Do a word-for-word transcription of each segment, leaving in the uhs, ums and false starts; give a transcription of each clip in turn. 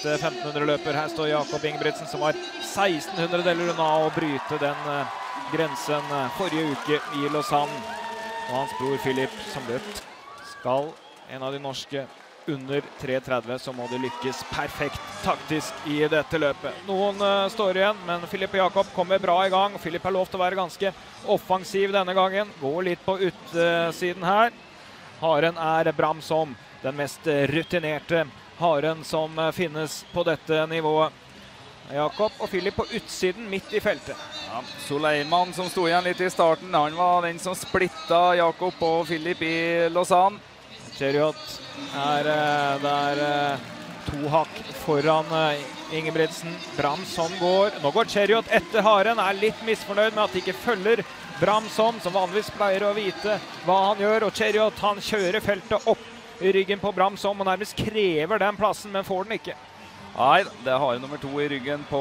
beste femten hundre løper. Her står Jakob Ingebrigtsen, som var seksten hundredeler unna å bryte den uh, grensen uh, forrige uke i Lausanne. Og hans bror Philip, som løp, skal en av de norske under tre tretti, så må det lykkes perfekt taktisk i dette løpet. Noen uh, står igjen, men Philip og Jakob kommer bra i gang. Philip har lov til å være ganske offensiv denne gangen. Går litt på utsiden her. Haren er Bramsom, den mest rutinerte haren som finnes på dette nivået. Jakob og Philip på utsiden, midt i feltet. Ja, Soleiman, som stod igjen litt i starten, han var den som splittet Jakob og Philip i Lausanne. Chariot er uh, der uh, to hakk foran uh, Ingebrigtsen. Bramsom går. Nå går Chariot etter haren. Er litt misfornøyd med at de ikke følger Bramsom, som vanligvis pleier å vite hva han gjør. Og Chariot, han kjører feltet opp i ryggen på Bramsom og nærmest krever den plassen, men får den ikke. Nei, det har nummer to i ryggen på,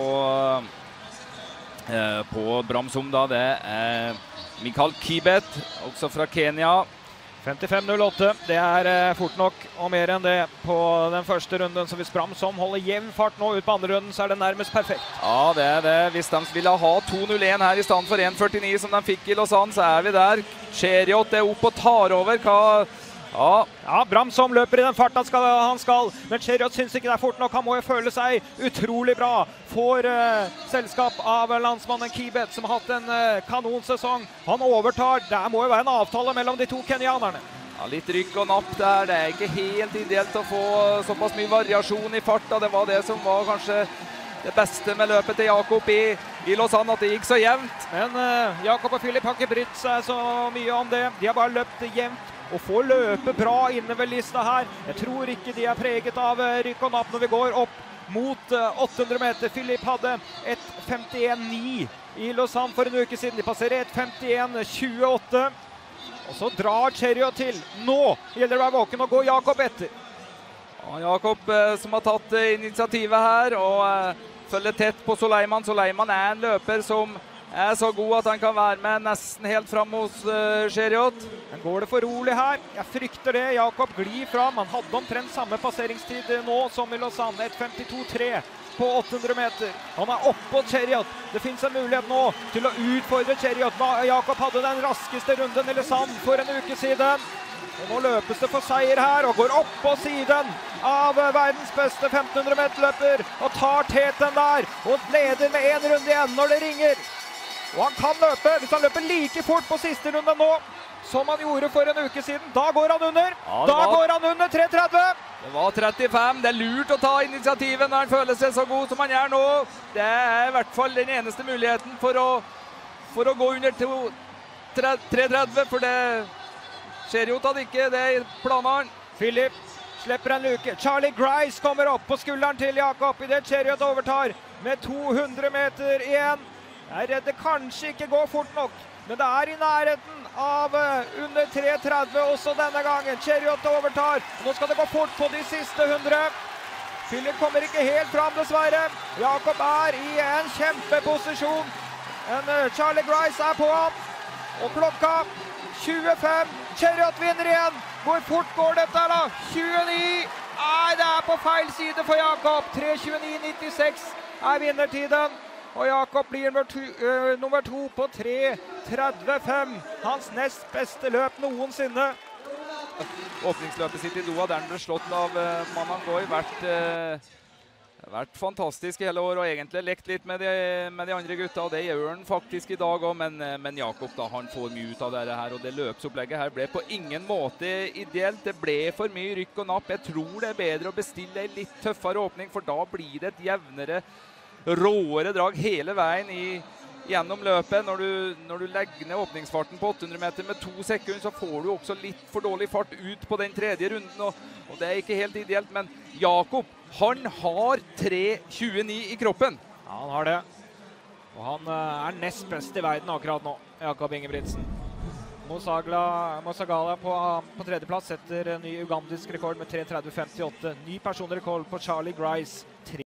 uh, på Bramsom da. Det er Mikael Kibet, også fra Kenya. femtifem null åtte, det er eh, fort nok og mer enn det på den første runden, så hvis Bramsom holder jevn fart nå ut på andre runden, så er det nærmest perfekt. Ja, det er det. Hvis de ville ha to null én her i stand for en førtini som de fikk i Lausanne, så er vi der. Chariot er opp og tar over. Hva... Ja. ja, Bramsom løper i den farten han skal, han skal, men Chariot synes ikke det er fort nok. Han må jo føle seg utrolig bra. Får uh, selskap av landsmannen Kibet, som har hatt en uh, kanonsesong. Han overtar. Det må jo være en avtale mellom de to kenyanerne. Ja, litt rykk og napp der. Det er ikke helt ideelt å få såpass mye variasjon i farta. Det var det som var kanskje det beste med løpet til Jakob i, i Lausanne, at det gikk så jevnt. Men uh, Jakob og Philip har ikke brytt seg så mye om det. De har bare løpt jevnt og får løpe bra inne ved lista her. Jeg tror ikke de er preget av rykk og napp når vi går opp mot åtte hundre meter. Philip hadde et femtien ni i Lausanne for en uke siden. De passerer et femtien tjueåtte. Og så drar Chariot til. Nå gjelder det å være våken og gå Jakob etter. Ja, Jakob eh, som har tatt eh, initiativet her og eh, følger tett på Soleiman. Soleiman er en løper som er så god at han kan være med nesten helt frem hos uh, Chariot. Men går det for rolig her? Jeg frykter det. Jakob glir fram. Han hadde omtrent samme passeringstid nå som i Lausanne. Et femtito tre på åtte hundre meter. Han er oppe på Chariot. Det finnes en mulighet nå til å utfordre Chariot. Jakob hadde den raskeste runden i Lausanne for en uke siden. Og nå løpes det for seier her og går opp på siden av verdens beste femten hundre meter løper og tar teten der og leder med en runde igjen når det ringer. Og han kan løpe, hvis han løper like fort på siste runde nå, som han gjorde for en uke siden, da går han under. Ja, da var... går han under tre tretti. Det var trettifem. Det er lurt å ta initiativet når han føler seg så god som han gjør nå. Det er i hvert fall den eneste muligheten for å, for å gå under tre tretti, for det Chariot hadde ikke det i planene. Philip slipper en luke. Charlie Grice kommer opp på skulderen til Jakob i det Chariot overtar med to hundre meter igjen. Jeg er redd det kanskje ikke går fort nok, men det er i nærheten av under tre tretti også denne gangen. Chariot overtar. Nå skal det gå fort på de siste hundre. Philip kommer ikke helt fram dessverre. Jakob er i en kjempeposisjon. En Charlie Grice er på ham. Og klokka tjuefem. Chariot vinner igjen. Hvor fort går dette da? tjueni. Nei, det er på feil side for Jakob. tre tjueni nittiseks er vinnertiden. Og Jakob blir nummer to, øh, nummer to på tre trettifem. Hans nest beste løp noensinne. Åpningsløpet sitt i Doha, der han ble slått av uh, Manangoi, vært, uh, vært fantastisk i hele år, og egentlig lekt litt med de, med de andre gutta, og det gjør han faktisk i dag også, men, uh, men Jakob da, han får mye ut av dette her, og det løpsopplegget her ble på ingen måte ideelt. Det ble for mye rykk og napp. Jeg tror det er bedre å bestille en litt tøffere åpning, for da blir det et jevnere råere drag hele veien i, gjennom løpet. Når du, når du legger ned åpningsfarten på åtte hundre meter med to sekunder, så får du også litt for dårlig fart ut på den tredje runden, og, og det er ikke helt ideelt, men Jakob, han har tre tjueni i kroppen. Ja, han har det. Og han er nest best i verden akkurat nå, Jakob Ingebrigtsen. Mosagala på, på tredjeplass etter ny ugandisk rekord med tre tretti femtiåtte. Ny personrekord på Charlie Grice.